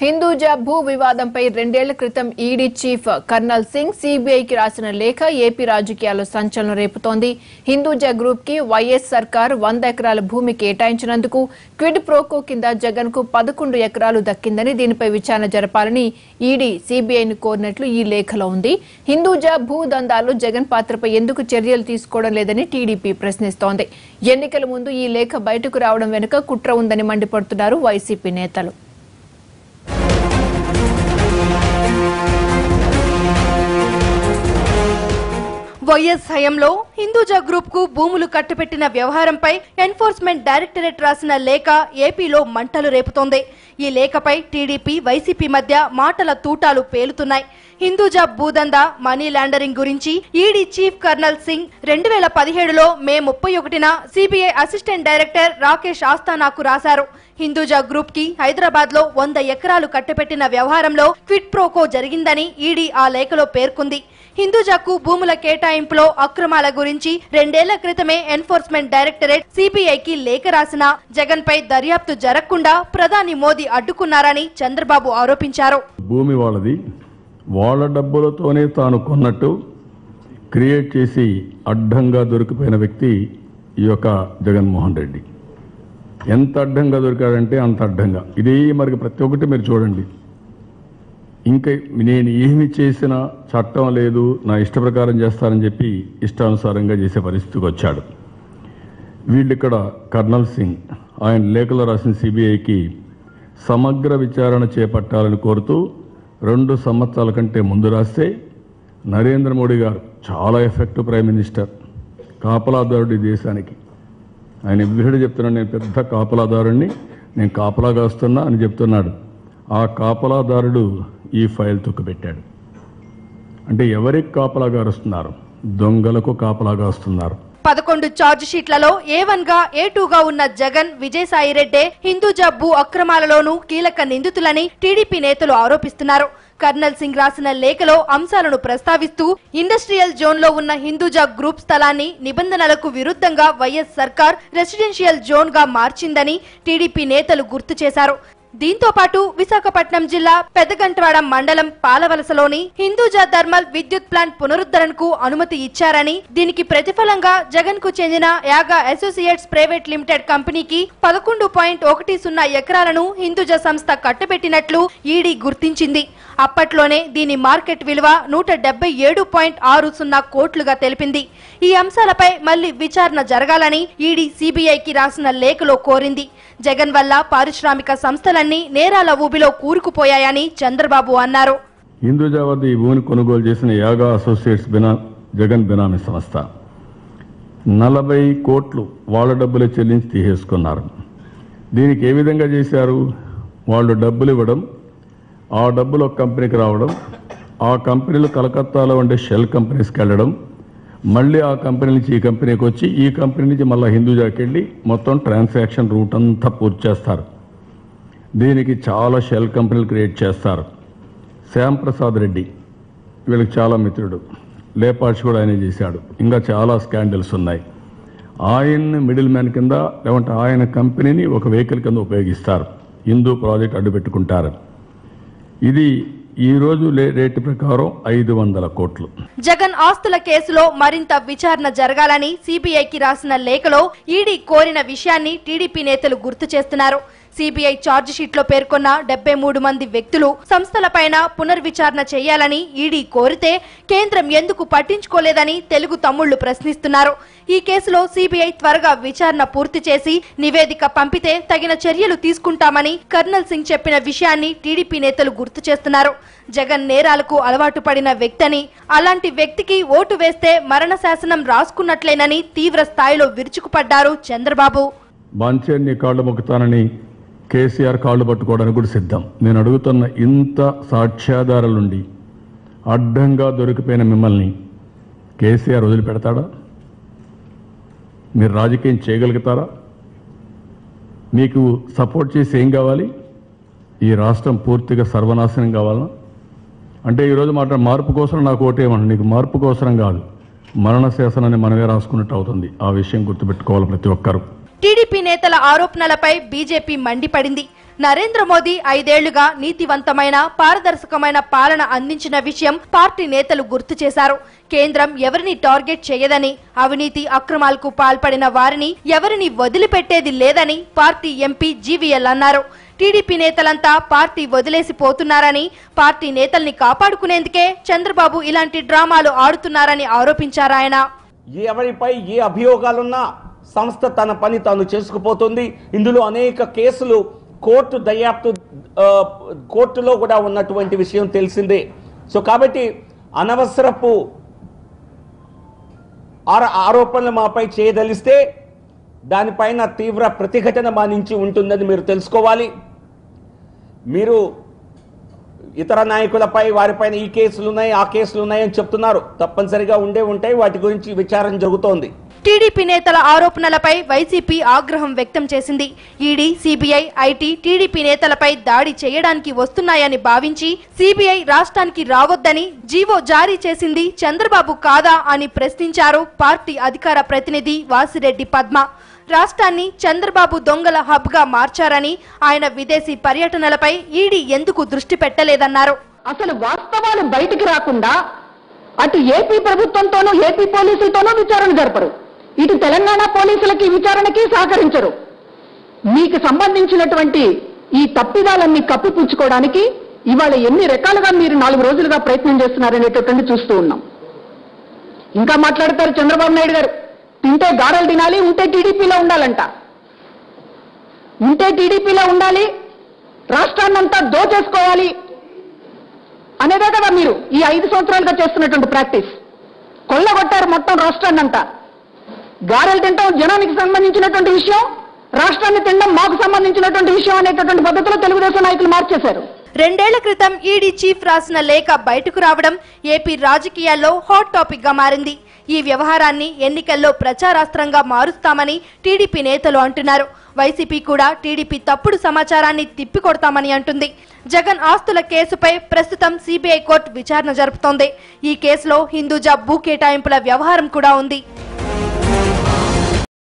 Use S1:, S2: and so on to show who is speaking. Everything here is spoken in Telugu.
S1: హిందూజా భూ వివాదంపై 2 ఏళ్ల క్రితం ఈడీ చీఫ్ కర్నల్ సింగ్ సీబీఐకి రాసిన లేఖ ఏపీ రాజకీయాల్లో సంచలనం రేపుతోంది. హిందూజా గ్రూప్ కి వైఎస్ సర్కార్ 100 ఎకరాల భూమి కేటాయించినందుకు క్విడ్ ప్రోకో కింద జగన్ కు 11 ఎకరాలు దక్కిందని, దీనిపై విచారణ జరపాలని ఈడీ సీబీఐని కోరినట్లు ఈ లేఖలో ఉంది. హిందూజా భూ దందాలు జగన్ పాత్రపై ఎందుకు చర్యలు తీసుకోవడం లేదని టీడీపీ ప్రశ్నిస్తోంది. ఎన్నికల ముందు ఈ లేఖ బయటకు రావడం వెనుక కుట్ర ఉందని మండిపడుతున్నారు వైసీపీ నేతలు.
S2: వైఎస్ హయాంలో హిందూజా గ్రూప్ కు భూములు కట్టబెట్టిన వ్యవహారంపై ఎన్ఫోర్స్మెంట్ డైరెక్టరేట్ రాసిన లేఖ ఏపీలో మంటలు రేపుతోంది. ఈ లేఖపై టీడీపీ, వైసీపీ మధ్య మాటల తూటాలు పేలుతున్నాయి. హిందూజా భూదందా, మనీ లాండరింగ్ గురించి ఈడీ చీఫ్ కర్నల్ సింగ్ 2017లో మే 31న సిబిఐ అసిస్టెంట్ డైరెక్టర్ రాకేష్ ఆస్థానాకు రాశారు. హిందూజా గ్రూప్ కి హైదరాబాద్ లో 100 ఎకరాలు కట్టబెట్టిన వ్యవహారంలో క్విడ్ ప్రోకో జరిగిందని ఈడీ ఆ లేఖలో పేర్కొంది. హిందూజాకు భూముల కేటాయింపులో అక్రమాల గురించి 2 ఏళ్ల క్రితమే ఎన్ఫోర్స్మెంట్ డైరెక్టరేట్ సిబిఐకి లేఖ రాసినా జగన్ పై దర్యాప్తు జరగకుండా ప్రధాని మోదీ అడ్డుకున్నారని చంద్రబాబు ఆరోపించారు.
S3: భూమి వాళ్ళది, వాళ్ళ డబ్బులతోనే తాను కొన్నట్టు క్రియేట్ చేసి అడ్డంగా దొరికిపోయిన వ్యక్తి ఈ యొక్క జగన్మోహన్ రెడ్డి. ఎంత అడ్డంగా దొరికాడంటే అంత అడ్డంగా. ఇదే మరి ప్రతి ఒక్కటి మీరు చూడండి. ఇంకా నేను ఏమి చేసినా చట్టం లేదు, నా ఇష్ట ప్రకారం చేస్తానని చెప్పి ఇష్టానుసారంగా చేసే పరిస్థితికి వచ్చాడు. వీళ్ళు ఇక్కడ కర్నల్ సింగ్ ఆయన లేఖలో రాసిన సిబిఐకి సమగ్ర విచారణ చేపట్టాలని కోరుతూ 2 సంవత్సరాల కంటే ముందు రాస్తే నరేంద్ర మోడీ గారు, చాలా ఎఫెక్టివ్ ప్రైమ్ మినిస్టర్, కాపలాదారుడి దేశానికి, ఆయన ఎవ్రీడే చెప్తున్నాడు, నేను పెద్ద కాపలాదారుడిని, నేను కాపలాగా వస్తున్నా అని చెప్తున్నాడు. ఆ కాపలాదారుడు ఈ ఫైల్ తొక్కుపెట్టాడు. అంటే ఎవరికి కాపలాగా వస్తున్నారు? దొంగలకు కాపలాగా వస్తున్నారు.
S2: 11 ఛార్జ్ షీట్లలో A1 గా A2 గా ఉన్న జగన్, విజయసాయిరెడ్డే హిందూజా భూ అక్రమాలలోనూ కీలక నిందితులని టీడీపీ నేతలు ఆరోపిస్తున్నారు. కర్నల్ సింగ్ రాసిన లేఖలో అంశాలను ప్రస్తావిస్తూ ఇండస్ట్రియల్ జోన్ లో ఉన్న హిందూజా గ్రూప్ స్థలాన్ని నిబంధనలకు విరుద్ధంగా వైఎస్ సర్కార్ రెసిడెన్షియల్ జోన్ గా మార్చిందని టీడీపీ నేతలు గుర్తు చేశారు. దీంతో పాటు విశాఖపట్నం జిల్లా పెదగంటవాడ మండలం పాలవలసలోని హిందూజా థర్మల్ విద్యుత్ ప్లాంట్ పునరుద్ధరణకు అనుమతి ఇచ్చారని, దీనికి ప్రతిఫలంగా జగన్ కు చెందిన యాగా అసోసియేట్స్ ప్రైవేట్ లిమిటెడ్ కంపెనీకి 11.10 ఎకరాలను హిందూజా సంస్థ కట్టబెట్టినట్లు ఈడీ గుర్తించింది. అప్పట్లోనే దీని మార్కెట్ విలువ 177.60 కోట్లుగా తెలిపింది. ఈ అంశాలపై మళ్లీ విచారణ జరగాలని ఈడీ సిబిఐకి రాసిన లేఖలో కోరింది. జగన్ వల్ల పారిశ్రామిక సంస్థలన్నీ నేరాల ఊబిలో కూరుకుపోయాయని చంద్రబాబు అన్నారు.
S3: హిందూజా వద్ద ఈ భూమిని కొనుగోలు చేసిన యాగా అసోసియేట్స్ జగన్ బినామీ సంస్థ 40 కోట్లు వాళ్ళ డబ్బులే చెల్లించి తీసేసుకున్నారు. దీనికి ఏ విధంగా చేశారు? వాళ్ళు డబ్బులు ఇవ్వడం, ఆ డబ్బులు ఒక కంపెనీకి రావడం, ఆ కంపెనీలు కలకత్తాలో ఉండే షెల్ కంపెనీస్కి వెళ్ళడం, మళ్ళీ ఆ కంపెనీ నుంచి ఈ కంపెనీకి వచ్చి, ఈ కంపెనీ నుంచి మళ్ళీ హిందూజాకి వెళ్ళి మొత్తం ట్రాన్సాక్షన్ రూట్ అంతా పూర్తి చేస్తారు. దీనికి చాలా షెల్ కంపెనీలు క్రియేట్ చేస్తారు. శ్యామ్ ప్రసాద్ రెడ్డి వీళ్ళకి చాలా మిత్రుడు, లేపాడ్స్ కూడా ఆయనే చేశాడు. ఇంకా చాలా స్కాండల్స్ ఉన్నాయి. ఆయన్ని మిడిల్ మ్యాన్ కింద, లేదంటే ఆయన కంపెనీని ఒక వెహికల్ కింద ఉపయోగిస్తారు. హిందూ ప్రాజెక్ట్ అడ్డు పెట్టుకుంటారు. ఇది ఈ రోజు రేటు ప్రకారం 500 కోట్లు.
S2: జగన్ ఆస్తుల కేసులో మరింత విచారణ జరగాలని సిబిఐకి రాసిన లేఖలో ఈడీ కోరిన విషయాన్ని టీడీపీ నేతలు గుర్తు చేస్తున్నారు. సిబిఐ ఛార్జ్ షీట్ లో పేర్కొన్న 73 మంది వ్యక్తులు, సంస్థలపైన పునర్విచారణ చేయాలని ఈడీ కోరితే కేంద్రం ఎందుకు పట్టించుకోలేదని తెలుగు తమ్ముళ్లు ప్రశ్నిస్తున్నారు. ఈ కేసులో సిబిఐ త్వరగా విచారణ పూర్తి చేసి నివేదిక పంపితే తగిన చర్యలు తీసుకుంటామని కర్నల్ సింగ్ చెప్పిన విషయాన్ని టీడీపీ నేతలు గుర్తు చేస్తున్నారు. జగన్ నేరాలకు అలవాటు పడిన వ్యక్తిని, అలాంటి వ్యక్తికి ఓటు వేస్తే మరణ శాసనం రాసుకున్నట్లేనని తీవ్ర స్థాయిలో విరుచుకుపడ్డారు చంద్రబాబు.
S3: బాంచేని కాళ్ళు మొక్కుతానని కేసీఆర్ కాళ్ళు పట్టుకోవడానికి కూడా సిద్ధం. నేను అడుగుతున్న, ఇంత సాక్ష్యాధారాలుండి అడ్డంగా దొరికిపోయిన మిమ్మల్ని కేసీఆర్ వదిలిపెడతాడా? మీరు రాజకీయం చేయగలుగుతారా? మీకు సపోర్ట్ చేసి ఏం కావాలి? ఈ రాష్ట్రం పూర్తిగా సర్వనాశనం కావాలా? అంటే ఈరోజు మార్పు కోసం నాకు ఓటేయమని, నీకు మార్పు కోసం కాదు, మరణ శాసనాన్ని మనమే రాసుకున్నట్టు అవుతుంది. ఆ విషయం గుర్తుపెట్టుకోవాలి ప్రతి ఒక్కరు.
S2: టీడీపీ నేతల ఆరోపణలపై బీజేపీ మండిపడింది. నరేంద్ర మోదీ 5 ఏళ్లుగా నీతివంతమైన పారదర్శకమైన పాలన అందించిన విషయం పార్టీ నేతలు గుర్తు చేశారు. కేంద్రం ఎవరిని టార్గెట్ చేయదని, అవినీతి అక్రమాలకు పాల్పడిన వారిని ఎవరిని వదిలిపెట్టేది లేదని పార్టీ ఎంపీ జీవీఎల్ అన్నారు. టీడీపీ నేతలంతా పార్టీ వదిలేసిపోతున్నారని, పార్టీ నేతల్ని కాపాడుకునేందుకే చంద్రబాబు ఇలాంటి డ్రామాలు ఆడుతున్నారని ఆరోపించారాయన.
S4: ఎవరిపై ఏ అభియోగాలున్నా సంస్థ తన పని తాను చేసుకుపోతుంది. ఇందులో అనేక కేసులు కోర్టులో కూడా ఉన్నటువంటి విషయం తెలిసిందే. సో కాబట్టి అనవసరపు ఆరోపణలు మాపై చేయదలిస్తే దానిపైన తీవ్ర ప్రతిఘటన మా నుంచి ఉంటుందని మీరు తెలుసుకోవాలి. మీరు ఇతర నాయకులపై వారిపైన ఈ కేసులు ఉన్నాయి, ఆ కేసులు ఉన్నాయని చెప్తున్నారు. తప్పనిసరిగా ఉంటాయి. వాటి గురించి విచారణ జరుగుతోంది.
S2: టీడీపీ నేతల ఆరోపణలపై వైసీపీ ఆగ్రహం వ్యక్తం చేసింది. ఈడీ, సిబిఐ, ఐటీ టీడీపీ నేతలపై దాడి చేయడానికి వస్తున్నాయని భావించి సిబిఐ రాష్ట్రానికి రావద్దని జీవో జారీ చేసింది చంద్రబాబు కాదా అని ప్రశ్నించారు పార్టీ అధికార ప్రతినిధి వాసిరెడ్డి పద్మ. రాష్ట్రాన్ని చంద్రబాబు దొంగల హబ్ గా మార్చారని, ఆయన విదేశీ పర్యటనలపై ఈడీ ఎందుకు దృష్టి పెట్టలేదన్నారు.
S5: అసలు వాస్తవాలు బయటికి రాకుండా అటు ఏపీ ప్రభుత్వంతోనూ ఏపీ పోలీసులతోనూ విచారణ జరపరు, ఇటు తెలంగాణ పోలీసులకి విచారణకి సహకరించరు. మీకు సంబంధించినటువంటి ఈ తప్పిదాలన్నీ కప్పిపుచ్చుకోవడానికి ఇవాళ ఎన్ని రకాలుగా మీరు 4 రోజులుగా ప్రయత్నం చేస్తున్నారనేటటువంటి చూస్తూ ఉన్నాం. ఇంకా మాట్లాడతారు చంద్రబాబు నాయుడు గారు, తింటే గారెలు తినాలి, ఉంటే టీడీపీలో ఉండాలంట. ఉంటే టీడీపీలో ఉండాలి, రాష్ట్రాన్నంతా దోచేసుకోవాలి అనేదే కదా మీరు ఈ 5 సంవత్సరాలుగా చేస్తున్నటువంటి ప్రాక్టీస్. కొల్లగొట్టారు మొత్తం రాష్ట్రాన్నంతా. గారెలు తింటాం జనానికి సంబంధించినటువంటి విషయం, రాష్ట్రాన్ని తినడం మాకు సంబంధించినటువంటి విషయం అనేటటువంటి పద్ధతిలో తెలుగుదేశం నాయకులు మార్చేశారు.
S2: 2 ఏళ్ల క్రితం ఈడీ చీఫ్ రాసిన లేఖ బయటకు రావడం ఏపీ రాజకీయాల్లో హాట్ టాపిక్ గా మారింది. ఈ వ్యవహారాన్ని ఎన్నికల్లో ప్రచారాస్త్రంగా మారుస్తామని టీడీపీ నేతలు అంటున్నారు. వైసీపీ కూడా టీడీపీ తప్పుడు సమాచారాన్ని తిప్పికొడతామని అంటుంది. జగన్ ఆస్తుల కేసుపై ప్రస్తుతం సిబిఐ కోర్టు విచారణ జరుపుతోంది. ఈ కేసులో హిందూజా భూ కేటాయింపుల వ్యవహారం కూడా ఉంది.